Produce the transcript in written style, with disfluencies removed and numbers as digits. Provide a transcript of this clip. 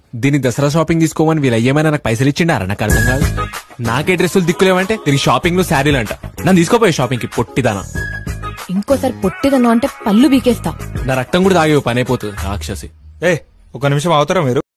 దీని దసరా షాపింగ్ తీసుకోమని వీళ్ళు అయ్యేమైనా నాకు పైసలు ఇచ్చిండారా? నాకు అర్థం కాదు. నాకే డ్రెస్సులు దిక్కులేవంటే దీనికి షాపింగ్ లో శారీలు అంట. నన్ను తీసుకోపోయే షాపింగ్ కి పొట్టిదానా. ఇంకోసారి పొట్టిదను అంటే పళ్ళు బీకేస్తా. నా రక్తం కూడా తాగే పని అయిపోతుంది రాక్షసి. ఒక నిమిషం అవుతారా మీరు?